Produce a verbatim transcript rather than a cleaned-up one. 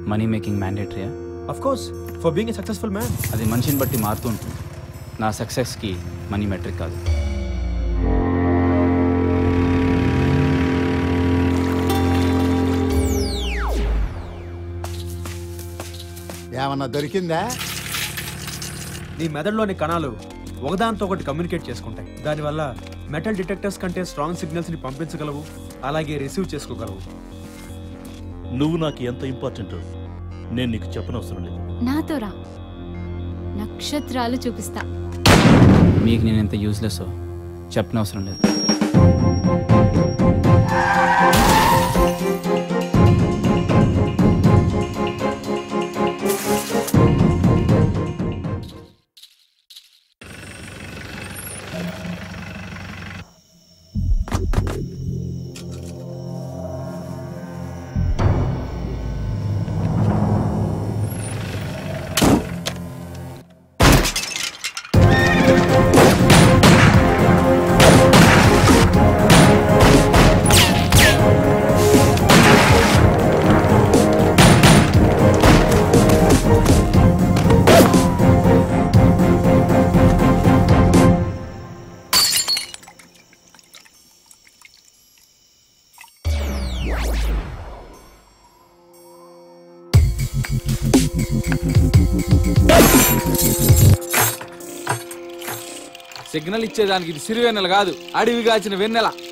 Money making మ్యాండేటరీయా? Of course, for being a successful man. అది మనిషిని బట్టి మారుతూ ఉంటుంది. నా సక్సెస్కి మనీ మెట్రిక్ కాదు. ఏమన్నా దొరికిందా? నీ మెదడులోని కణాలు ఒకదాంతో ఒకటి కమ్యూనికేట్ చేసుకుంటాయి. దానివల్ల మెటల్ డిటెక్టర్స్ కంటే స్ట్రాంగ్ సిగ్నల్స్ ని పంపించగలవు, అలాగే రిసీవ్ చేసుకోగలవు. నువ్వు నాకు ఎంత ఇంపార్టెంట్ నేను నీకు చెప్పనవసరం లేదు. నాతో రా, నక్షత్రాలు చూపిస్తా. మీకు నేను ఎంత యూస్లెస్ చెప్పనవసరం లేదు. సిగ్నల్ ఇచ్చేదానికి ఇది సిరివెన్నెల కాదు, అడవి కాచిన వెన్నెల.